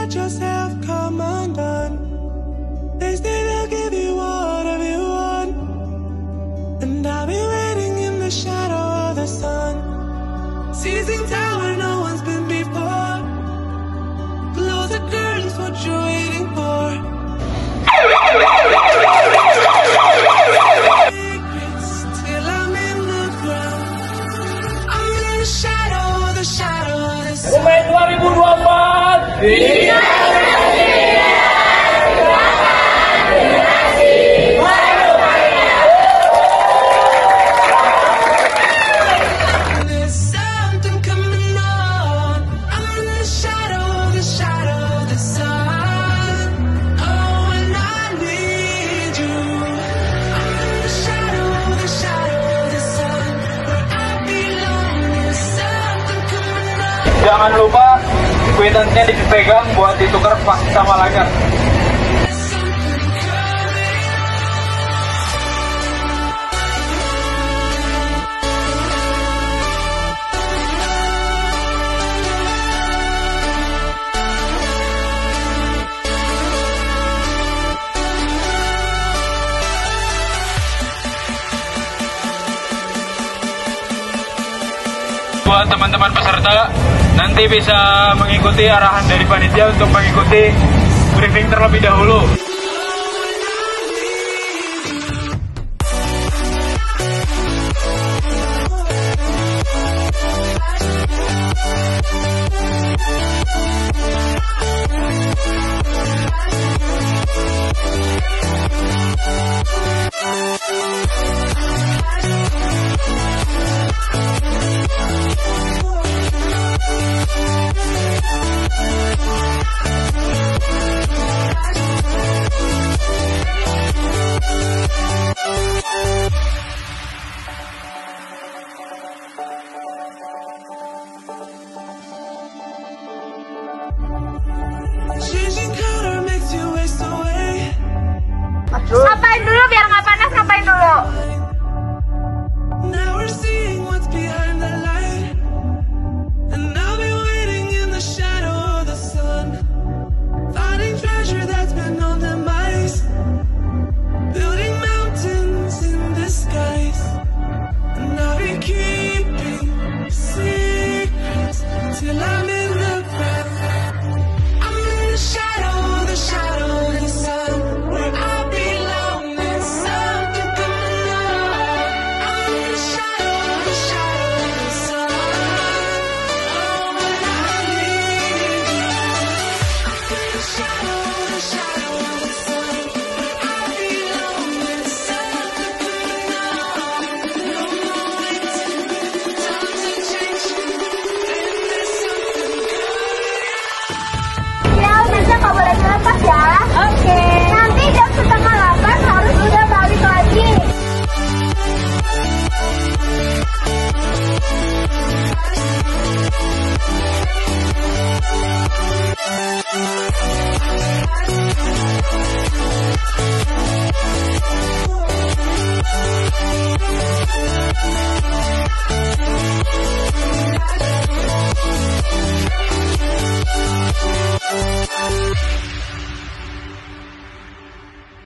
let yourself come undone. They say they'll give you whatever you want, and I'll be waiting in the shadow of the sun, seizing time where no one's been before. Close the curtains, what you're waiting for. Till I'm in the ground, I'm in the shadow, the shadow of the sun. Pemain 2024 Iya. There's something coming on. I'm in the shadow, the shadow of the sun. Oh, and I need you. I'm in the shadow of the sun. Where I belong, there's something coming on. Jangan lupa kwitansinya dipegang buat ditukar pas sama laga. There's something coming Buat teman-teman peserta, nanti bisa mengikuti arahan dari panitia untuk mengikuti briefing terlebih dahulu. changing color makes you waste away. Ngapain dulu biar nggak panas, ngapain dulu?